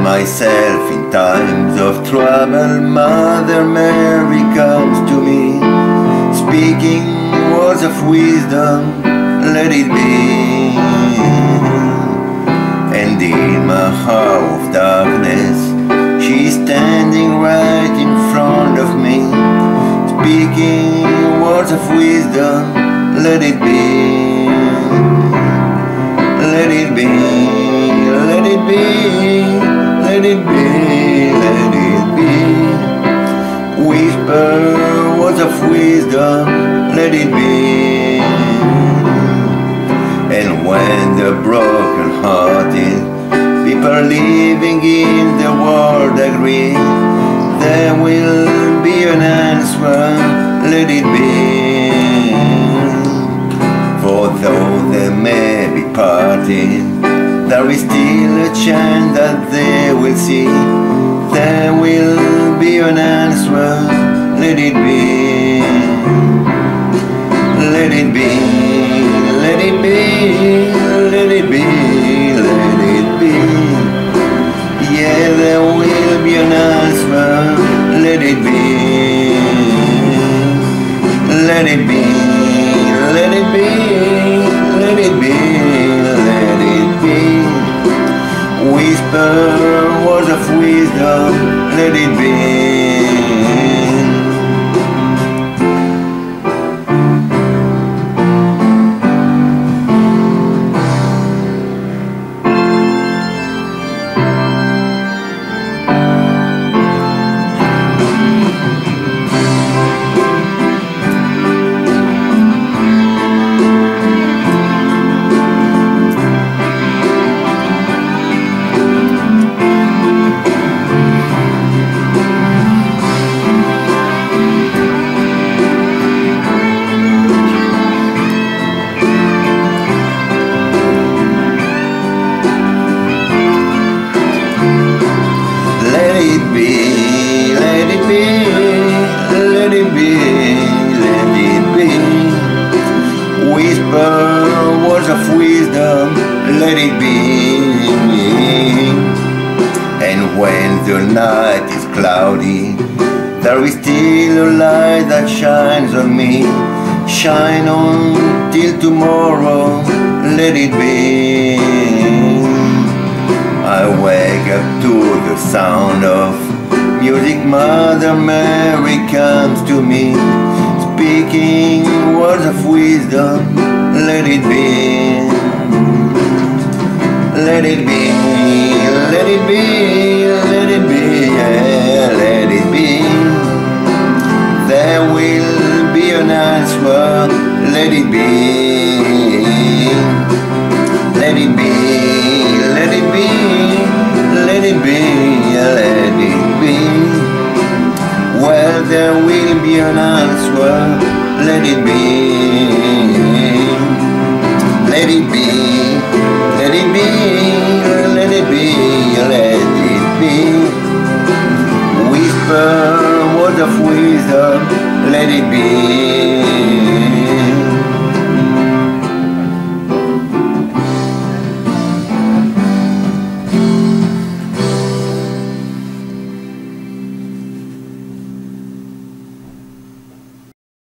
myself in times of trouble. Mother Mary comes to me, speaking words of wisdom, let it be. And in my hour of darkness, she's standing right in front of me, speaking words of wisdom, let it be. Let it be, let it be, let it be, let it be. Whisper words of wisdom, let it be. And when the broken-hearted people living in the world agree, there will be an answer, let it be. For though they may be parted, there is still a chance that they will see. There will be an answer, let it be. Let it be, let it be, let it be, let it be. Yeah, there will be an answer, let it be. Let it be, let it be, let it be, let it be. Whisper words of wisdom, let it be. Let it be, let it be, let it be. Whisper words of wisdom, let it be. And when the night is cloudy, there is still a light that shines on me. Shine on till tomorrow, let it be. I wake up to the sound of music. Mother Mary comes to me, speaking words of wisdom, let it be. Let it be, let it be, let it be, yeah, let it be. There will be an answer, let it be. Let it be, let it be, let it be, let it be. Well, there will be an answer, let it be.